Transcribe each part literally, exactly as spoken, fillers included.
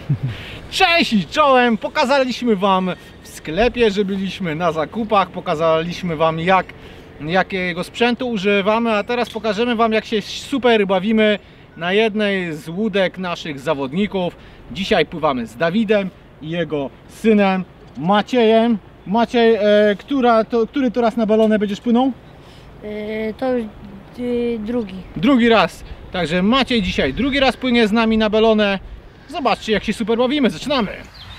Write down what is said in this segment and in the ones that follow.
Cześć i czołem! Pokazaliśmy wam w sklepie, że byliśmy na zakupach, pokazaliśmy wam jak, jakiego sprzętu używamy, a teraz pokażemy wam jak się super bawimy na jednej z łódek naszych zawodników. Dzisiaj pływamy z Dawidem i jego synem Maciejem. Maciej, e, która, to, który to raz na balonę będziesz płynął? Yy, to już yy, drugi. Drugi raz. Także Maciej dzisiaj drugi raz płynie z nami na balonę. Zobaczcie jak się super bawimy. Zaczynamy!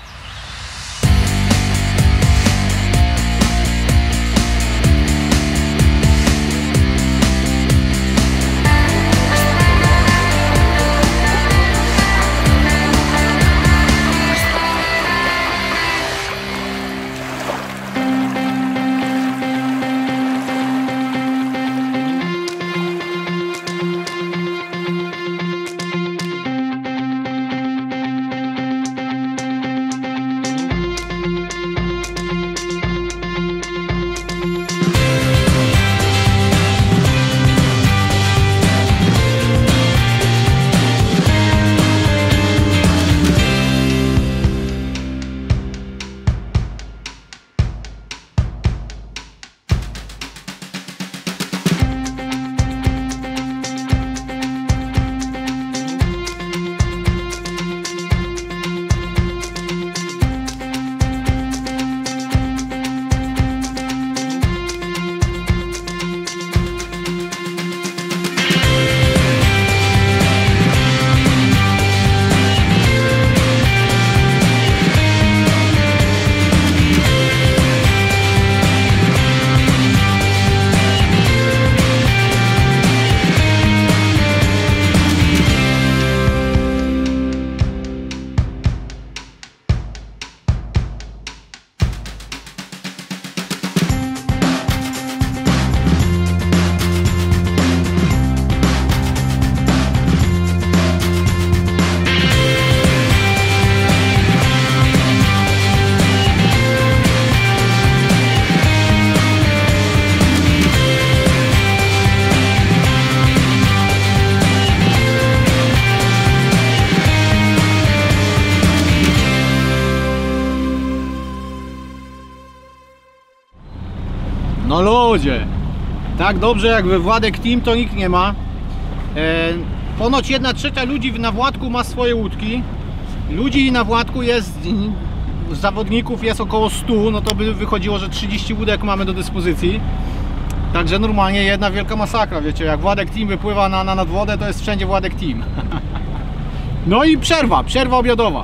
No ludzie, tak dobrze jak we Władek Team to nikt nie ma. E, ponoć jedna trzecia ludzi na Władku ma swoje łódki. Ludzi na Władku jest, zawodników jest około stu, no to by wychodziło, że trzydzieści łódek mamy do dyspozycji. Także normalnie jedna wielka masakra, wiecie, jak Władek Team wypływa na, na nadwodę, to jest wszędzie Władek Team. No i przerwa, przerwa obiadowa.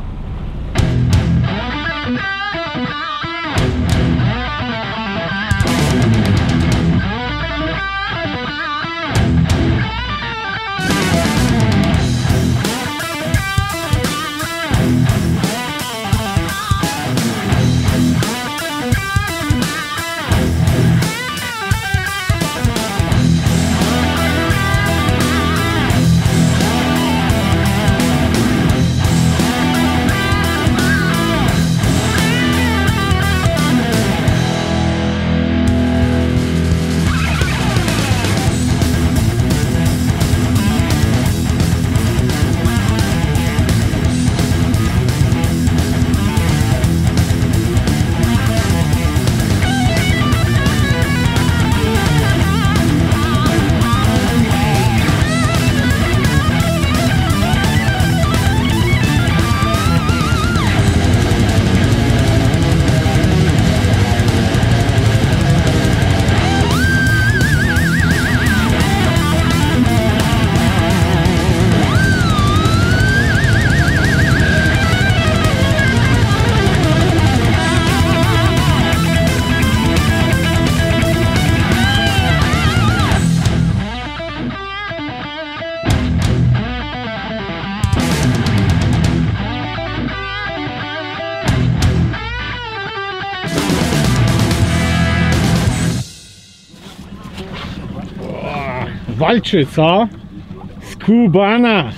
Walczy, co? Skubana!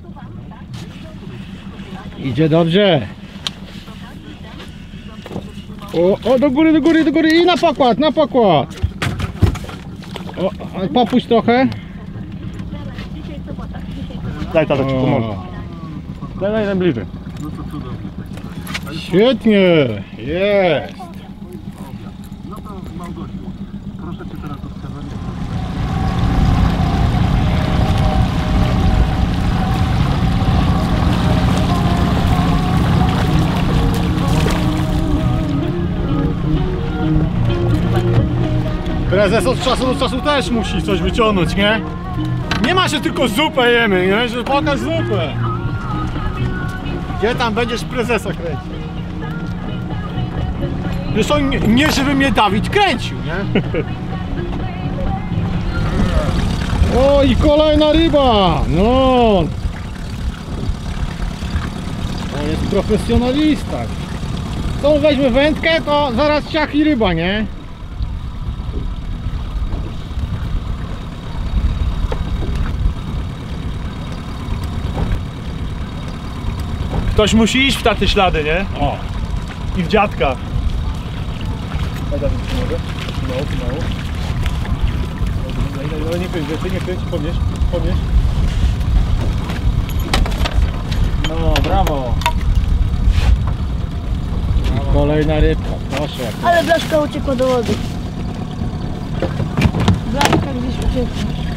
Idzie dobrze. O, o, do góry, do góry, do góry i na pokład, na pokład. O, popuść trochę. Daj, tata, ci pomoże. Daj, daj, najbliżej. No to cudownie w takim razie. A już Świetnie, jest. obiad. No to Małgosiu, proszę Cię teraz o wskazanie. Prezes od czasu do czasu też musi coś wyciągnąć, nie? Nie ma, że tylko zupę jemy, nie? Że pokaż zupę. Gdzie tam będziesz prezesa kręcił? Zresztą nie, nie żeby mnie Dawid kręcił, nie? O, i kolejna ryba! No! To jest profesjonalista. To weźmie wędkę, to zaraz ciach i ryba, nie? Ktoś musi iść w taty ślady, nie? O! I w dziadka. Daj, Dawid, czy mogę? Mało, mało. Daj, daj, daj, nie kręć, ty nie kręć, podnieś, podnieś. No, brawo! I kolejna rybka, proszę. Ale blaszka uciekła do wody. Blaszka gdzieś uciekła.